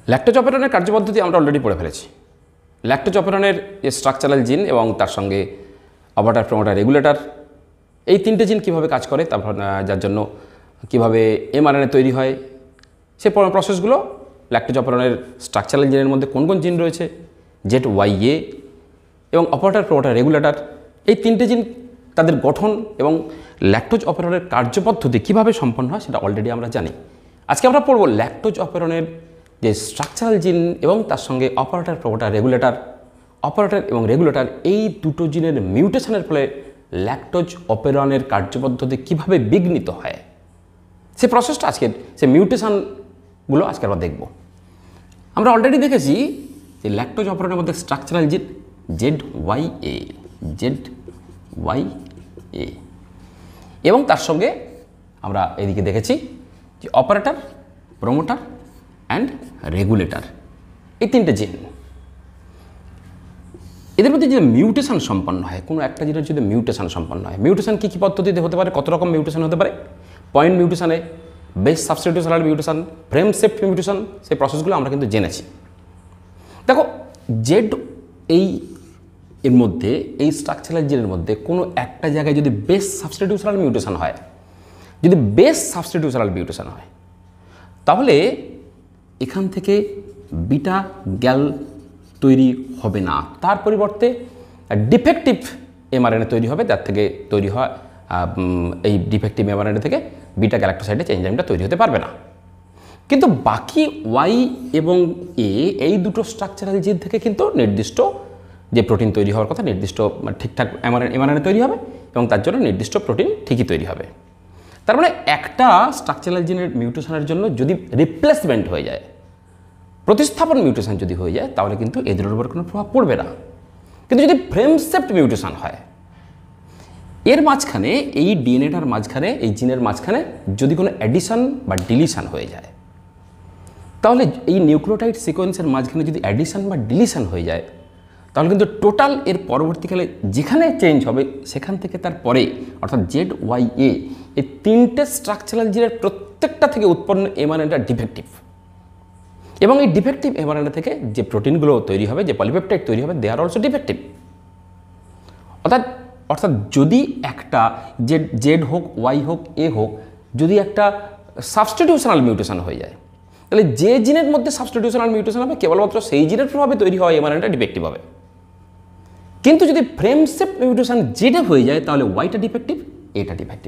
Lactose অপারেটনের কার্যপদ্ধতি আমরা already পড়ে ফেলেছি। ল্যাকটোজ অপারেটনের স্ট্রাকচারাল জিন এবং তার সঙ্গে অপারেটর প্রমোটার রেগুলেটর, এই তিনটে জিন কীভাবে কাজ করে, তারপর যার জন্য কীভাবে এমআরএনএ তৈরি হয়, সে প্রসেসগুলো ল্যাকটোজ অপারেটনের স্ট্রাকচারাল জিনের মধ্যে কোন কোন জিন রয়েছে, ZYA এবং অপারেটর প্রমোটার রেগুলেটর, এই তিনটে জিন তাদের গঠন এবং ল্যাকটোজ অপারেটরের কার্যপদ্ধতি কীভাবে সম্পন্ন হয় সেটা অলরেডি আমরা জানি। আজকে আমরা পড়ব ল্যাকটোজ অপারেটরের যে স্ট্রাকচারাল জিন এবং তার সঙ্গে অপারেটর প্রমোটার রেগুলেটর, অপারেটর এবং রেগুলেটর, এই দুটো জিনের মিউটেশনের ফলে ল্যাকটোজ অপারেটরের কার্যপদ্ধতি কীভাবে বিঘ্নিত হয়, সে প্রসেসটা আজকের, সে মিউটেশনগুলো আজকে আমরা দেখব। আমরা অলরেডি দেখেছি যে ল্যাকটোজ অপারেটরের মধ্যে স্ট্রাকচারাল জিন ZYA এবং তার সঙ্গে আমরা এদিকে দেখেছি যে অপারেটর, প্রমোটার অ্যান্ড রেগুলেটর, এই তিনটে জিন। এদের মধ্যে যে মিউটেশন সম্পন্ন হয়, কোনো একটা জিনের যদি মিউটেশন সম্পন্ন হয়, মিউটেশন কী কী পদ্ধতিতে হতে পারে, কত রকম মিউটেশন হতে পারে, পয়েন্ট মিউটেশনে, base substitutional mutation, frame shift mutation, সেই প্রসেসগুলো আমরা কিন্তু জেনেছি। দেখো জেড এর মধ্যে, এই স্ট্রাকচারাল জিনের মধ্যে কোনো একটা জায়গায় যদি বেস সাবস্টিটিউশনাল মিউটেশন হয়, যদি বেস সাবস্টিটিউশনাল মিউটেশন হয়, তাহলে এখান থেকে বিটা গ্যাল তৈরি হবে না, তার পরিবর্তে ডিফেক্টিভ এমআরএনএ তৈরি হবে, যার থেকে তৈরি হয় এই ডিফেক্টিভ এমআরএনএ থেকে বিটা গ্যালাক্টোসাইডেজ এনজাইমটা তৈরি হতে পারবে না। কিন্তু বাকি ওয়াই এবং এ, এই দুটো স্ট্রাকচারাল জিন থেকে কিন্তু নির্দিষ্ট যে প্রোটিন তৈরি হওয়ার কথা, নির্দিষ্ট ঠিকঠাক এমআরএনএ তৈরি হবে এবং তার জন্য নির্দিষ্ট প্রোটিন ঠিকই তৈরি হবে। তার মানে একটা স্ট্রাকচারাল জিনের মিউটেশনের জন্য যদি রিপ্লেসমেন্ট হয়ে যায়, প্রতিস্থাপন মিউটেশন যদি হয়ে যায়, তাহলে কিন্তু এদের উপর কোনো প্রভাব পড়বে না। কিন্তু যদি ফ্রেম শিফট মিউটেশন হয়, এর মাঝখানে, এই ডিএনএটার মাঝখানে, এই জিনের মাঝখানে যদি কোনো অ্যাডিশন বা ডিলিশন হয়ে যায়, তাহলে এই নিউক্লিওটাইড সিকোয়েন্সের মাঝখানে যদি অ্যাডিশন বা ডিলিশন হয়ে যায়, তাহলে কিন্তু টোটাল এর পরবর্তীকালে যেখানে চেঞ্জ হবে সেখান থেকে তার পরে, অর্থাৎ ZYA, এই তিনটে স্ট্রাকচারাল জিনের প্রত্যেকটা থেকে উৎপন্ন এমআরএনএটা ডিফেক্টিভ এবং এই ডিফেক্টিভ এমআরএনএ থেকে যে প্রোটিনগুলো তৈরি হবে, যে পলিপেপটাইড তৈরি হবে, দে আর অলসো ডিফেক্টিভ। অর্থাৎ যদি একটা জেড হোক, ওয়াই হোক, এ হোক, যদি একটা সাবস্টিটিউশনাল মিউটেশন হয়ে যায়, তাহলে যে জিনের মধ্যে সাবস্টিটিউশনাল মিউটেশন হবে কেবলমাত্র সেই জিনের প্রভাবে তৈরি হওয়া এমআরএনএটা ডিফেক্টিভ হবে। কিন্তু যদি ফ্রেম শিফট মিউটেশন জেডে হয়ে যায়, তাহলে ওয়াইটা ডিফেক্টিভ, এটা ডিফেক্টিভ।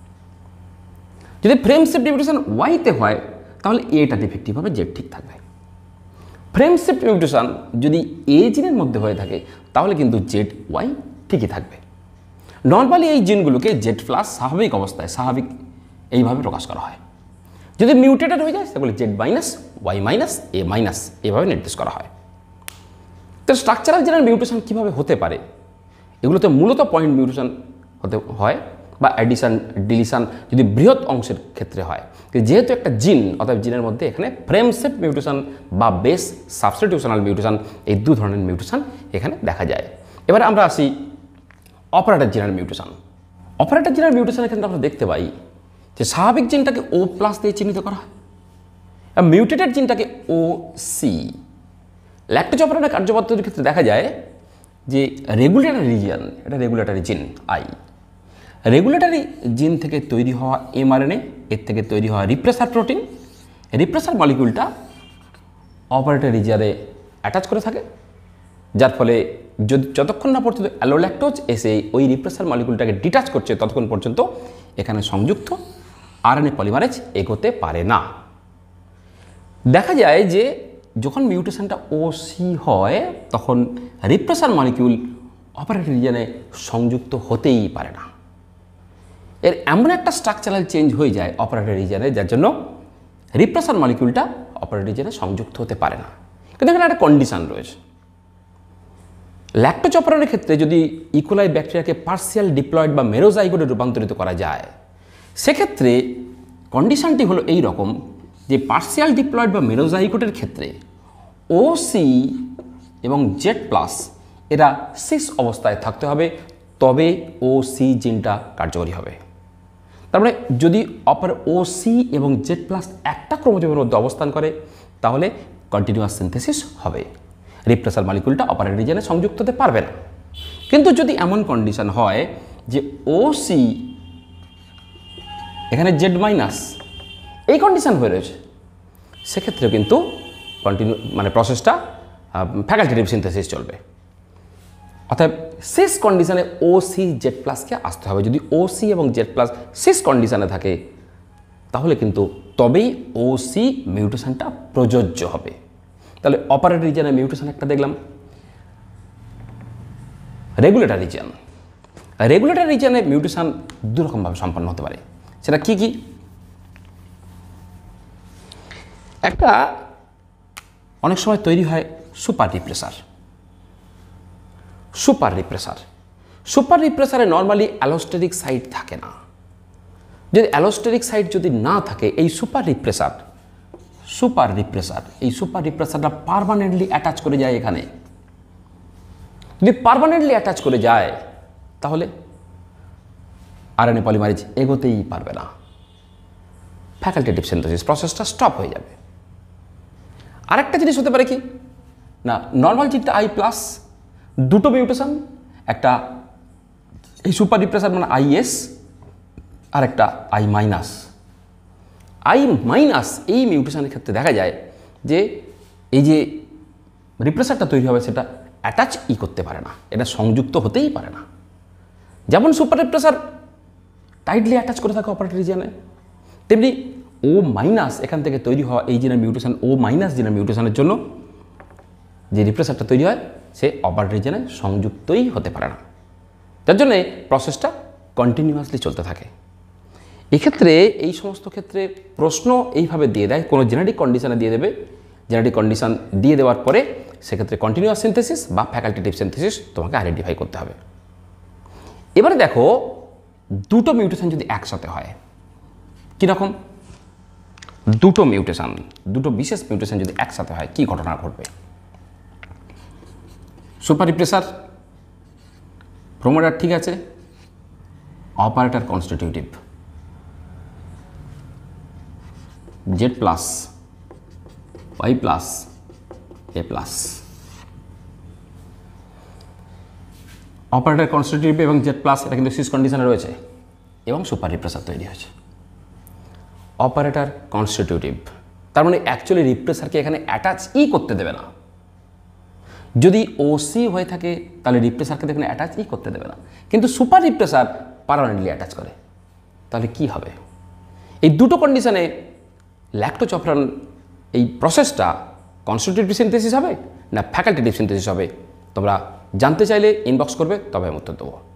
যদি ফ্রেম শিফট মিউটেশন ওয়াইতে হয়, তাহলে এটা ডিফেক্টিভ হবে, জেড ঠিক থাকবে। ফ্রেম শিফট মিউটেশন যদি এ জিনের মধ্যে হয়ে থাকে, তাহলে কিন্তু জেড ওয়াই ঠিকই থাকবে। নর্মালি এই জিনগুলোকে জেড প্লাস স্বাভাবিক অবস্থায়, স্বাভাবিক এইভাবে প্রকাশ করা হয়। যদি মিউটেটেড হয়ে যায়, সেগুলো Z minus, Y minus, A minus, এভাবে নির্দেশ করা হয়। তো স্ট্রাকচারাল জিনের মিউটেশন কীভাবে হতে পারে, এগুলোতে মূলত পয়েন্ট মিউটেশন হতে হয় বা অ্যাডিশন, ডিলিশন যদি বৃহৎ অংশের ক্ষেত্রে হয়। যেহেতু একটা জিন, অর্থাৎ জিনের মধ্যে এখানে ফ্রেম শিফট মিউটেশন বা বেস সাবস্টিটিউশনাল মিউটেশন, এই দু ধরনের মিউটেশন এখানে দেখা যায়। এবারে আমরা আসি অপারেটর জিনের মিউটেশন। অপারেটর জিনের মিউটেশনের ক্ষেত্রে আমরা দেখতে পাই যে স্বাভাবিক জিনটাকে O+ দিয়ে চিহ্নিত করা হয়, মিউটেটেড জিনটাকে OC। ল্যাকটোজ অপারেটরের কার্যপদ্ধতির ক্ষেত্রে দেখা যায় যে রেগুলেটরি রিজিয়ন, এটা regulatory gene I, regulatory gene থেকে তৈরি হওয়া এমআরএনএ, এর থেকে তৈরি হওয়া রিপ্রেসার প্রোটিন, রিপ্রেসার মলিকিউলটা অপারেটর রিজিয়নে অ্যাটাচ করে থাকে, যার ফলে যতক্ষণ না পর্যন্ত অ্যালোল্যাকটোজ এসে ওই রিপ্রেসার মলিকিউলটাকে ডিটাচ করছে, ততক্ষণ পর্যন্ত এখানে সংযুক্ত আরএনএ পলিমারেজ এগোতে পারে না। দেখা যায় যে যখন মিউটেশনটা OC হয়, তখন রিপ্রেসার মলিকিউল অপারেটর রিজিয়নে সংযুক্ত হতেই পারে না। এর এমন একটা স্ট্রাকচারাল চেঞ্জ হয়ে যায় অপারেটর রিজিয়নে, যার জন্য রিপ্রেসার মলিকিউলটা অপারেটর রিজিয়নে সংযুক্ত হতে পারে না। কিন্তু এখানে একটা কন্ডিশন রয়েছে। ল্যাকটোজ অপারেটরের ক্ষেত্রে যদি ইকোলাই ব্যাকটেরিয়াকে পার্সিয়াল ডিপ্লয়েড বা মেরোজাইগোটে রূপান্তরিত করা যায়, সেক্ষেত্রে কন্ডিশনটি হলো এই রকম যে পার্সিয়াল ডিপ্লয়েড বা মেরোজাইগোটের ক্ষেত্রে OC এবং Z+ এরা সিস অবস্থায় থাকতে হবে, তবে OC জিনটা কার্যকরী হবে। তার মানে যদি OC এবং Z+ একটা ক্রোমোজোমের মধ্যে অবস্থান করে, তাহলে কন্টিনিউয়াস সিনথেসিস হবে, রিপ্রেসার মলিকুলটা অপারেটর রিজিয়নে সংযুক্ত হতে পারবে না। কিন্তু যদি এমন কন্ডিশন হয় যে ওসি এখানে জেড মাইনাস এই কন্ডিশন হয়ে রয়েছে, সেক্ষেত্রেও কিন্তু প্রসেসটা ফ্যাকাল্টেটিভ সিনথেসিস চলবে। অর্থাৎ শেষ কন্ডিশনে ওসি জেড প্লাসকে আসতে হবে। যদি ওসি এবং জেড প্লাস শেষ কন্ডিশনে থাকে তাহলে কিন্তু তবেই ওসি মিউটেশনটা প্রযোজ্য হবে। তাহলে অপারেটর রিজিয়নের মিউটেশন একটা দেখলাম। রেগুলেটর রিজিয়ন, রেগুলেটর রিজিয়নে মিউটেশন দুরকমভাবে সম্পন্ন হতে পারে। সেটা কি কি? একটা অনেক সময় তৈরি হয় super repressor. Super repressor, super রিপ্রেসারে নর্মালি অ্যালোস্টেরিক সাইট থাকে না। যদি অ্যালোস্টেরিক সাইট যদি না থাকে, এই সুপার রিপ্রেসারটা পার্মানেন্টলি অ্যাটাচ করে যায় এখানে। যদি পার্মানেন্টলি অ্যাটাচ করে যায় তাহলে আরএনএ পলিমারেজ এগোতেই পারবে না, ফ্যাকাল্টেটিভ সিনথেসিস প্রসেসটা স্টপ হয়ে যাবে। আরেকটা জিনিস হতে পারে কি না, নর্মাল চিটটা আই প্লাস, দুটো মিউটেশন, একটা এই সুপার রিপ্রেসার মানে আইএস আর একটা আই মাইনাস। আই মাইনাস এই মিউটেশনের ক্ষেত্রে দেখা যায় যে এই যে রিপ্রেসারটা তৈরি হবে সেটা অ্যাটাচ করতে পারে না, এটা সংযুক্ত হতেই পারে না। যেমন সুপার রিপ্রেসার টাইটলি অ্যাটাচ করে থাকে অপারেটর রিজিয়নে, তেমনি ও মাইনাস এখান থেকে তৈরি হওয়া এই জিনের মিউটেশন, ও মাইনাস জিনের মিউটেশনের জন্য যে রিপ্রেসারটা তৈরি হয় সে অপারেটর রিজিয়নে সংযুক্তই হতে পারে না। তার জন্যে প্রসেসটা কন্টিনিউয়াসলি চলতে থাকে। এক্ষেত্রে এই সমস্ত ক্ষেত্রে প্রশ্ন এইভাবে দিয়ে দেয়, কোনো জেনেটিক কন্ডিশনে দিয়ে দেবে, জেনেটিক কন্ডিশন দিয়ে দেওয়ার পরে সেক্ষেত্রে কন্টিনিউয়াস সিনথেসিস বা ফ্যাকাল্টেটিভ সিনথেসিস তোমাকে আইডেন্টিফাই করতে হবে। এবারে দেখো দুটো মিউটেশন যদি একসাথে হয় কীরকম, দুটো মিউটেশন, দুটো বিশেষ মিউটেশন যদি একসাথে হয় কী ঘটনা ঘটবে? সুপার রিপ্রেসার প্রোমোটার ঠিক আছে, operator constitutive Z plus Y plus A plus, operator constitutive এবং জেড প্লাস এটা কিন্তু সিস কন্ডিশনে রয়েছে এবং সুপার রিপ্রেসার তৈরি হয়েছে। অপারেটর কনস্টিটিউটিভ তার মানে অ্যাকচুয়ালি রিপ্রেসারকে এখানে অ্যাটাচই করতে দেবে না। যদি ওসি হয়ে থাকে তাহলে রিপ্রেসারকে এখানে অ্যাটাচই করতে দেবে না, কিন্তু সুপার রিপ্রেসার পার্মানেন্টলি অ্যাটাচ করে। তাহলে কি হবে? এই দুটো কন্ডিশনে ল্যাক্টোচফরান এই প্রসেসটা কনস্টিটিউটিভ সিনথেসিস হবে না ফ্যাকাল্টেটিভ সিনথেসিস হবে? তোমরা জানতে চাইলে ইনবক্স করবে, তবে আমি উত্তর দেবো।